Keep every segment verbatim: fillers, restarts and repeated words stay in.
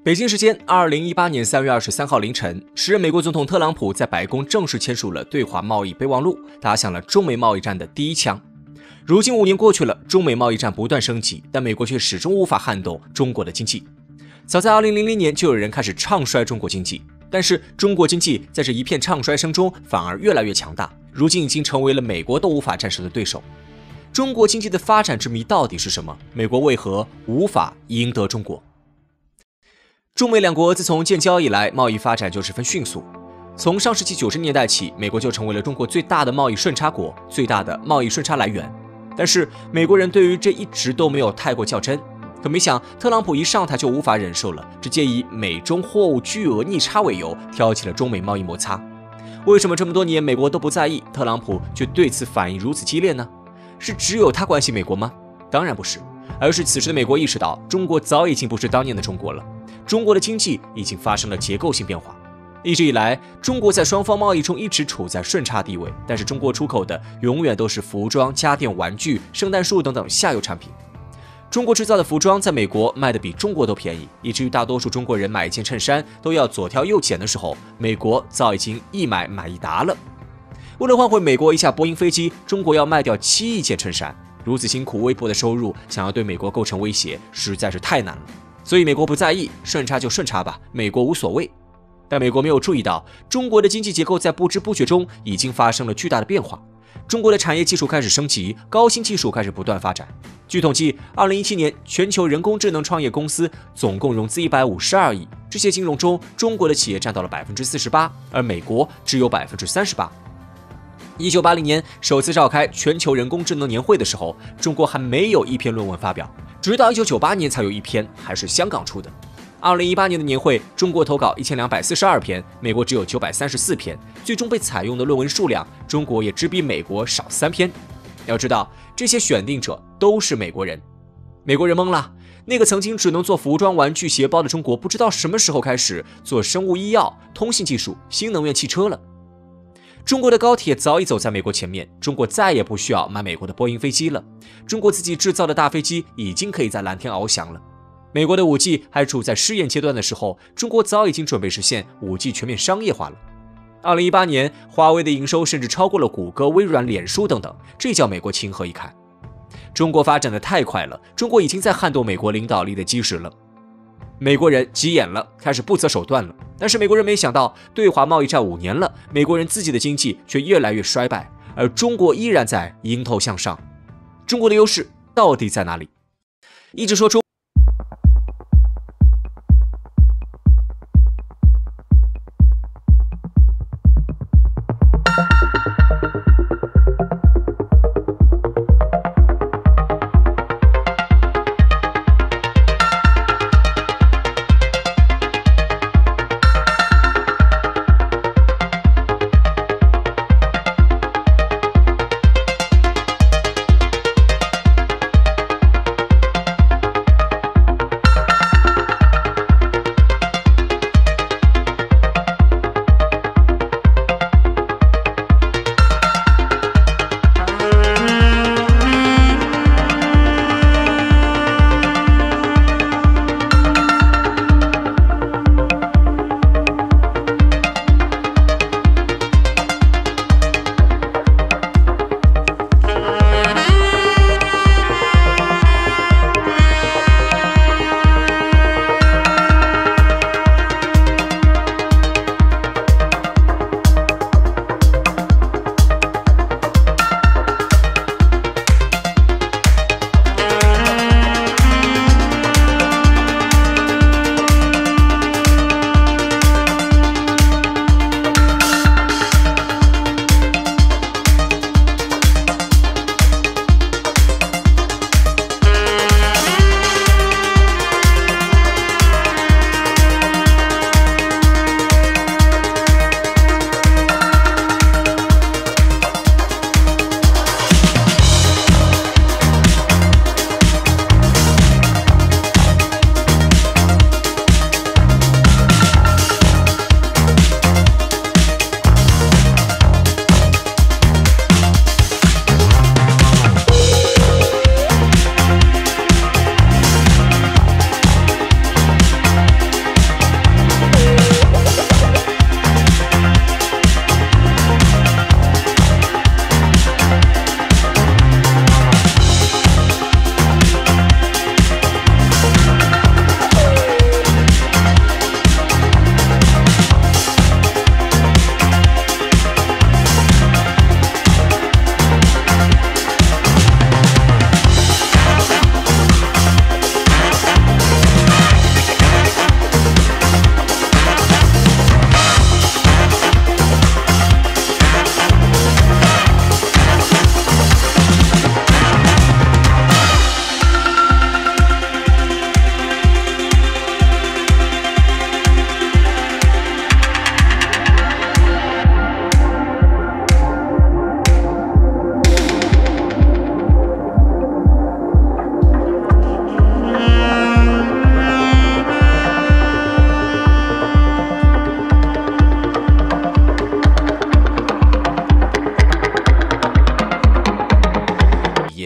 北京时间二零一八年三月二十三号凌晨，时任美国总统特朗普在白宫正式签署了对华贸易备忘录，打响了中美贸易战的第一枪。如今五年过去了，中美贸易战不断升级，但美国却始终无法撼动中国的经济。早在二零零零年，就有人开始唱衰中国经济，但是中国经济在这一片唱衰声中反而越来越强大，如今已经成为了美国都无法战胜的对手。中国经济的发展之谜到底是什么？美国为何无法赢得中国？中美两国自从建交以来，贸易发展就十分迅速。从上世纪九十年代起，美国就成为了中国最大的贸易顺差国，最大的贸易顺差来源。但是美国人对于这一直都没有太过较真。可没想，特朗普一上台就无法忍受了，直接以美中货物巨额逆差为由，挑起了中美贸易摩擦。为什么这么多年美国都不在意，特朗普却对此反应如此激烈呢？是只有他关心美国吗？当然不是，而是此时的美国意识到，中国早已经不是当年的中国了。中国的经济已经发生了结构性变化。一直以来，中国在双方贸易中一直处在顺差地位，但是中国出口的永远都是服装、家电、玩具、圣诞树等等下游产品。中国制造的服装在美国卖的比中国都便宜，以至于大多数中国人买一件衬衫都要左挑右拣的时候，美国早已经一买买一打了。为了换回美国一架波音飞机，中国要卖掉七亿件衬衫，如此辛苦微薄的收入，想要对美国构成威胁，实在是太难了。所以美国不在意，顺差就顺差吧，美国无所谓。但美国没有注意到，中国的经济结构在不知不觉中已经发生了巨大的变化。中国的产业技术开始升级，高新技术开始不断发展。据统计，二零一七年全球人工智能创业公司总共融资一百五十二亿，这些金融中，中国的企业占到了百分之四十八，而美国只有百分之三十八。一九八零年首次召开全球人工智能年会的时候，中国还没有一篇论文发表，直到一九九八年才有一篇，还是香港出的。二零一八年的年会，中国投稿一千两百四十二篇，美国只有九百三十四篇，最终被采用的论文数量，中国也只比美国少三篇。要知道，这些选定者都是美国人。美国人懵了，那个曾经只能做服装、玩具、鞋包的中国，不知道什么时候开始做生物医药、通信技术、新能源汽车了。中国的高铁早已走在美国前面，中国再也不需要买美国的波音飞机了。中国自己制造的大飞机已经可以在蓝天翱翔了。美国的 五 G 还处在试验阶段的时候，中国早已经准备实现 五 G 全面商业化了。二零一八年，华为的营收甚至超过了谷歌、微软、脸书等等，这叫美国情何以堪？中国发展的太快了，中国已经在撼动美国领导力的基石了。美国人急眼了，开始不择手段了。但是美国人没想到，对华贸易战五年了，美国人自己的经济却越来越衰败，而中国依然在迎头向上。中国的优势到底在哪里？一直说出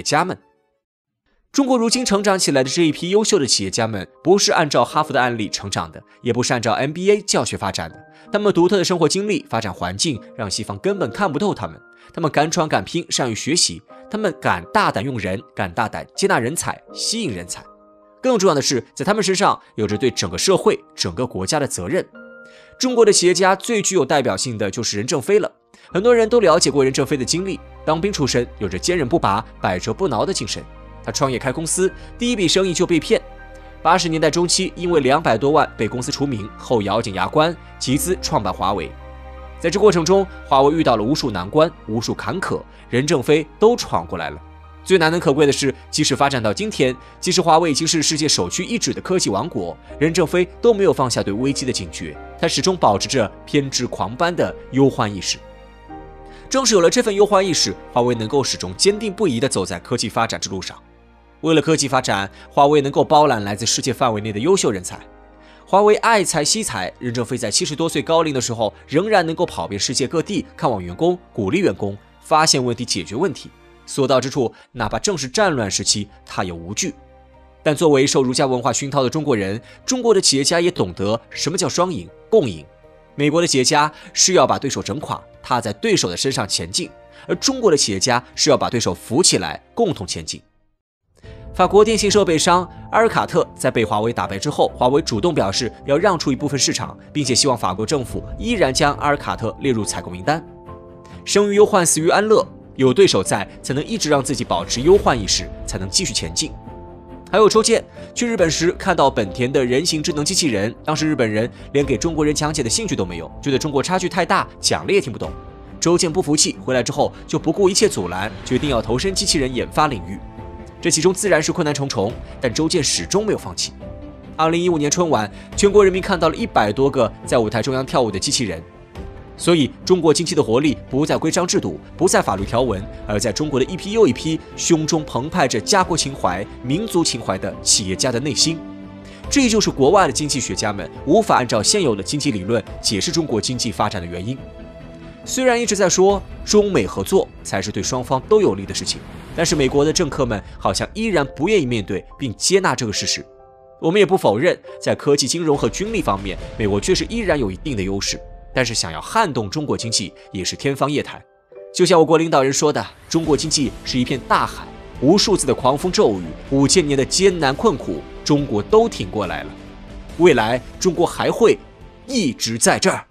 家们。中国如今成长起来的这一批优秀的企业家们，不是按照哈佛的案例成长的，也不是按照 M B A 教学发展的。他们独特的生活经历、发展环境，让西方根本看不透他们。他们敢闯敢拼，善于学习，他们敢大胆用人，敢大胆接纳人才，吸引人才。更重要的是，在他们身上有着对整个社会、整个国家的责任。中国的企业家最具有代表性的就是任正非了。很多人都了解过任正非的经历，当兵出身，有着坚韧不拔、百折不挠的精神。他创业开公司，第一笔生意就被骗。八十年代中期，因为两百多万被公司除名，后咬紧牙关集资创办华为。在这过程中，华为遇到了无数难关、无数坎坷，任正非都闯过来了。最难能可贵的是，即使发展到今天，即使华为已经是世界首屈一指的科技王国，任正非都没有放下对危机的警觉，他始终保持着偏执狂般的忧患意识。正是有了这份忧患意识，华为能够始终坚定不移地走在科技发展之路上。为了科技发展，华为能够包揽来自世界范围内的优秀人才。华为爱才惜才，任正非在七十多岁高龄的时候，仍然能够跑遍世界各地，看望员工，鼓励员工，发现问题，解决问题。所到之处，哪怕正是战乱时期，他也无惧。但作为受儒家文化熏陶的中国人，中国的企业家也懂得什么叫双赢、共赢。美国的企业家是要把对手整垮，踏在对手的身上前进，而中国的企业家是要把对手扶起来，共同前进。法国电信设备商阿尔卡特在被华为打败之后，华为主动表示要让出一部分市场，并且希望法国政府依然将阿尔卡特列入采购名单。生于忧患，死于安乐，有对手在，才能一直让自己保持忧患意识，才能继续前进。还有周健去日本时看到本田的人形智能机器人，当时日本人连给中国人讲解的兴趣都没有，觉得中国差距太大，讲了也听不懂。周健不服气，回来之后就不顾一切阻拦，决定要投身机器人研发领域。这其中自然是困难重重，但周健始终没有放弃。二零一五年春晚，全国人民看到了一百多个在舞台中央跳舞的机器人。所以，中国经济的活力不在规章制度，不在法律条文，而在中国的一批又一批胸中澎湃着家国情怀、民族情怀的企业家的内心。这也就是国外的经济学家们无法按照现有的经济理论解释中国经济发展的原因。虽然一直在说中美合作才是对双方都有利的事情，但是美国的政客们好像依然不愿意面对并接纳这个事实。我们也不否认，在科技、金融和军力方面，美国确实依然有一定的优势，但是想要撼动中国经济也是天方夜谭。就像我国领导人说的，中国经济是一片大海，无数次的狂风骤雨，五千年的艰难困苦，中国都挺过来了。未来中国还会一直在这儿。